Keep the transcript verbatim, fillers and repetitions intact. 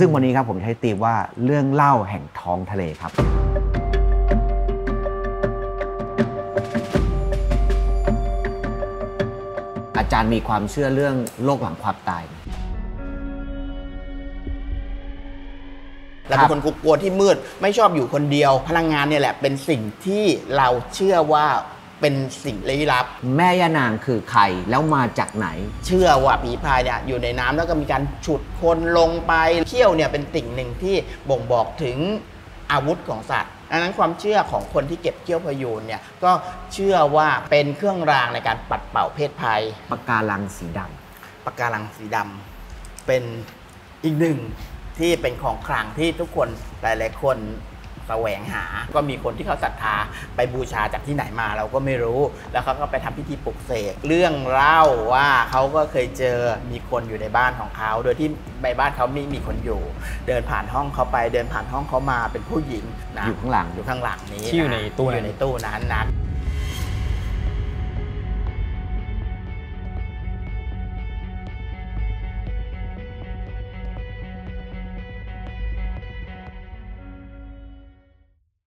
ซึ่งวันนี้ครับผมใช้ธีมว่าเรื่องเล่าแห่งท้องทะเลครับอาจารย์มีความเชื่อเรื่องโลกหลังความตายเราเป็นคนกลัวที่มืดไม่ชอบอยู่คนเดียวพลังงานเนี่ยแหละเป็นสิ่งที่เราเชื่อว่าเป็นสิ่งลี้ลับแม่ย่านางคือใครแล้วมาจากไหนเชื่อว่าผีพายเนี่ยอยู่ในน้ำแล้วก็มีการฉุดคนลงไปเขี้ยวเนี่ยเป็นสิ่งหนึ่งที่บ่งบอกถึงอาวุธของสัตว์ดังนั้นความเชื่อของคนที่เก็บเขี้ยวพยูนเนี่ยก็เชื่อว่าเป็นเครื่องรางในการปัดเป่าเพศภัยปะการังสีดำปะการังสีดำเป็นอีกหนึ่งที่เป็นของขลังที่ทุกคนหลายๆคนแสวงหาก็มีคนที่เขาศรัทธาไปบูชาจากที่ไหนมาเราก็ไม่รู้แล้วเขาก็ไปทำพิธีปลุกเสกเรื่องเล่าว่าเขาก็เคยเจอมีคนอยู่ในบ้านของเขาโดยที่ในบ้านเขาไม่มีคนอยู่เดินผ่านห้องเขาไปเดินผ่านห้องเขามาเป็นผู้หญิงนะอยู่ข้างหลังอยู่ข้างหลังนี้ที่อยู่ในตู้อยู่ในตู้นั้นนะ